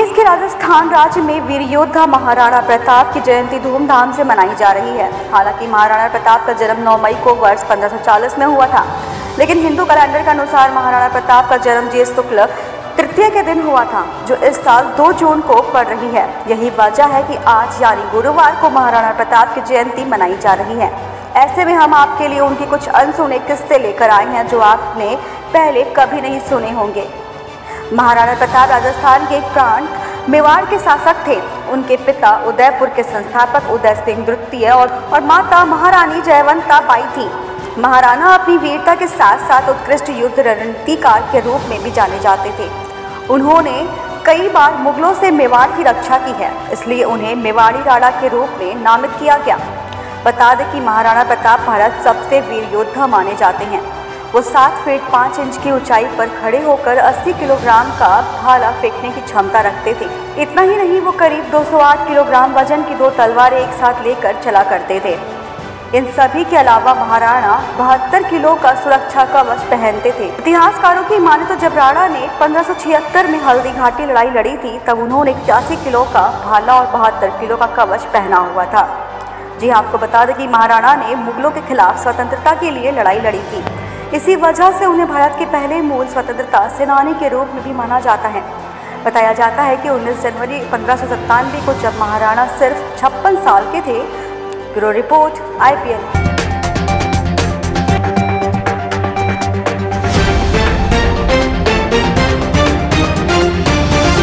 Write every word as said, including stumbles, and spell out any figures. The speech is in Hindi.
देश के राजस्थान राज्य में वीर योद्धा महाराणा प्रताप की जयंती धूमधाम से मनाई जा रही है। हालांकि महाराणा प्रताप का जन्म नौ मई को वर्ष पंद्रह सौ चालीस में हुआ था, लेकिन हिंदू कैलेंडर के अनुसार महाराणा प्रताप का जन्म ज्येष्ठ शुक्ल तृतीया के दिन हुआ था, जो इस साल दो जून को पड़ रही है। यही वजह है कि आज यानी गुरुवार को महाराणा प्रताप की जयंती मनाई जा रही है। ऐसे में हम आपके लिए उनके कुछ अनसुने किस्से लेकर आए हैं जो आपने पहले कभी नहीं सुने होंगे। महाराणा प्रताप राजस्थान के एक प्रांत मेवाड़ के शासक थे। उनके पिता उदयपुर के संस्थापक उदय सिंह द्वितीय और, और माता महारानी जयवंता बाई थी। महाराणा अपनी वीरता के साथ साथ उत्कृष्ट युद्ध रणनीतिकार के रूप में भी जाने जाते थे। उन्होंने कई बार मुगलों से मेवाड़ की रक्षा की है, इसलिए उन्हें मेवाड़ी राणा के रूप में नामित किया गया। बता दें कि महाराणा प्रताप भारत सबसे वीर योद्धा माने जाते हैं। वो सात फीट पाँच इंच की ऊंचाई पर खड़े होकर अस्सी किलोग्राम का भाला फेंकने की क्षमता रखते थे। इतना ही नहीं, वो करीब दो सौ आठ किलोग्राम वजन की दो तलवारें एक साथ लेकर चला करते थे। इन सभी के अलावा महाराणा बहत्तर किलो का सुरक्षा कवच पहनते थे। इतिहासकारों की माने तो जब राणा ने पंद्रह सौ छिहत्तर में हल्दी घाटी लड़ाई लड़ी थी, तब उन्होंने इक्यासी किलो का भाला और बहत्तर किलो का कवच पहना हुआ था। जी आपको बता दें कि महाराणा ने मुगलों के खिलाफ स्वतंत्रता के लिए लड़ाई लड़ी थी। इसी वजह से उन्हें भारत के पहले मूल स्वतंत्रता सेनानी के रूप में भी माना जाता है। बताया जाता है कि उन्नीस जनवरी पंद्रह सौ सत्तानवे को जब महाराणा सिर्फ छप्पन साल के थे। Bureau report I P N.